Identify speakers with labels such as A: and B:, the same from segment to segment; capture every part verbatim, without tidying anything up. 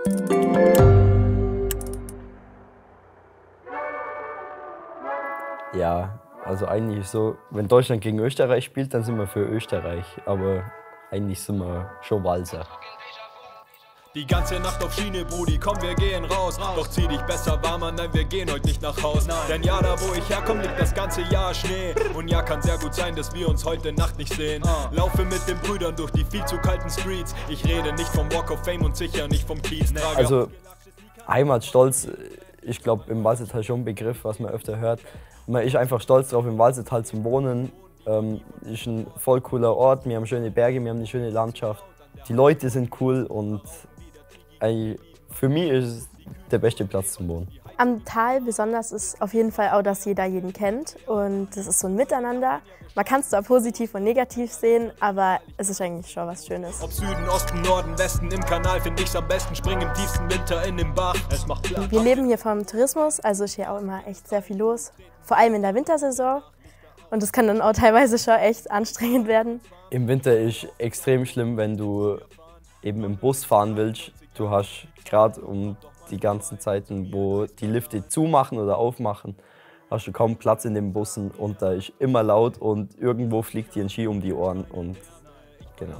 A: Ja, also eigentlich so, wenn Deutschland gegen Österreich spielt, dann sind wir für Österreich, aber eigentlich sind wir schon Walser.
B: Die ganze Nacht auf Schiene, Brudi, komm, wir gehen raus. Doch zieh dich besser warm an, nein, wir gehen heute nicht nach Haus. Denn ja, da wo ich herkomme, liegt das ganze Jahr Schnee. Und ja, kann sehr gut sein, dass wir uns heute Nacht nicht sehen. Laufe mit den Brüdern durch die viel zu kalten Streets. Ich rede nicht vom Walk of Fame und sicher nicht vom Kiez.
A: Also Heimatstolz, ich glaube im Walsertal schon ein Begriff, was man öfter hört. Man ist einfach stolz darauf, im Walsertal zu wohnen. Ähm, ist ein voll cooler Ort, wir haben schöne Berge, wir haben eine schöne Landschaft. Die Leute sind cool und für mich ist es der beste Platz zum Wohnen.
C: Am Tal besonders ist auf jeden Fall auch, dass jeder jeden kennt und das ist so ein Miteinander. Man kann es zwar positiv und negativ sehen, aber es ist eigentlich schon was Schönes.
B: Ob Süden, Osten, Norden, Westen, im Kanal finde ich's am besten, spring im tiefsten Winter in den Bach. Es macht Platz.
C: Wir leben hier vom Tourismus, also ist hier auch immer echt sehr viel los, vor allem in der Wintersaison. Und das kann dann auch teilweise schon echt anstrengend werden.
A: Im Winter ist extrem schlimm, wenn du eben im Bus fahren willst. Du hast gerade um die ganzen Zeiten, wo die Lifte zumachen oder aufmachen, hast du kaum Platz in den Bussen und da ist immer laut und irgendwo fliegt dir ein Ski um die Ohren und genau.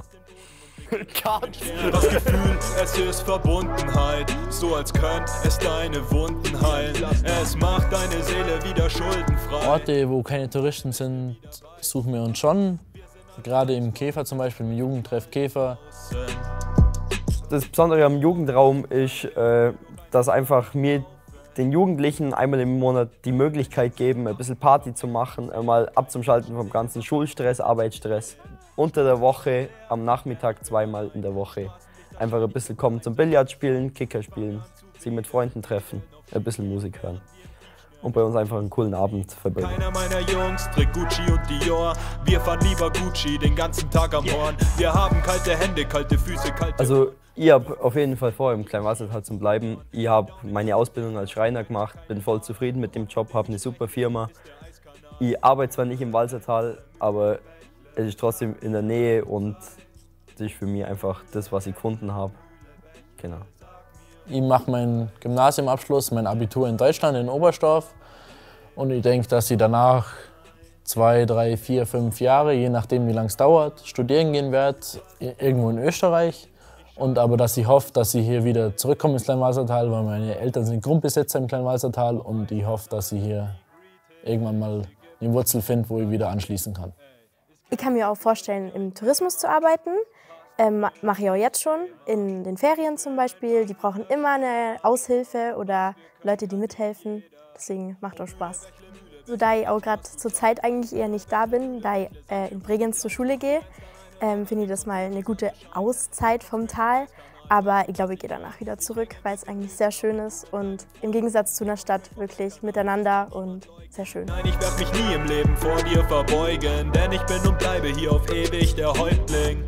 B: Das Gefühl, es ist Verbundenheit, so als könnte es deine Wunden heilen. Es macht deine Seele wieder schuldenfrei.
D: Orte, wo keine Touristen sind, suchen wir uns schon. Gerade im Käfer zum Beispiel, im Jugendtreff Käfer.
A: Das Besondere am Jugendraum ist, dass einfach mir den Jugendlichen einmal im Monat die Möglichkeit geben, ein bisschen Party zu machen, einmal abzuschalten vom ganzen Schulstress, Arbeitsstress. Unter der Woche, am Nachmittag zweimal in der Woche. Einfach ein bisschen kommen zum Billard spielen, Kicker spielen, sich mit Freunden treffen, ein bisschen Musik hören. Und bei uns einfach einen coolen Abend verbringen.
B: Keiner meiner Jungs trägt Gucci und Dior. Wir fahren lieber Gucci den ganzen Tag am Horn. Wir haben kalte Hände, kalte Füße, kalte...
A: Also ich habe auf jeden Fall vor, im Kleinwalsertal zu bleiben. Ich habe meine Ausbildung als Schreiner gemacht, bin voll zufrieden mit dem Job, habe eine super Firma. Ich arbeite zwar nicht im Walsertal, aber es ist trotzdem in der Nähe und das ist für mich einfach das, was ich gefunden habe. Genau.
D: Ich mache meinen Gymnasiumabschluss, mein Abitur in Deutschland, in Oberstdorf. Und ich denke, dass ich danach zwei, drei, vier, fünf Jahre, je nachdem wie lange es dauert, studieren gehen werde, irgendwo in Österreich. Und aber dass ich hoffe, dass ich hier wieder zurückkomme ins Kleinwalsertal, weil meine Eltern sind Grundbesitzer im Kleinwalsertal und ich hoffe, dass ich hier irgendwann mal eine Wurzel finde, wo ich wieder anschließen kann.
C: Ich kann mir auch vorstellen, im Tourismus zu arbeiten. Ähm, mache ich auch jetzt schon, in den Ferien zum Beispiel. Die brauchen immer eine Aushilfe oder Leute, die mithelfen. Deswegen macht auch Spaß. So, da ich auch gerade zur Zeit eigentlich eher nicht da bin, da ich äh, in Bregenz zur Schule gehe, ähm, finde ich das mal eine gute Auszeit vom Tal. Aber ich glaube, ich gehe danach wieder zurück, weil es eigentlich sehr schön ist und im Gegensatz zu einer Stadt wirklich miteinander und sehr schön.
B: Nein, ich werde mich nie im Leben vor dir verbeugen, denn ich bin und bleibe hier auf ewig der Häuptling.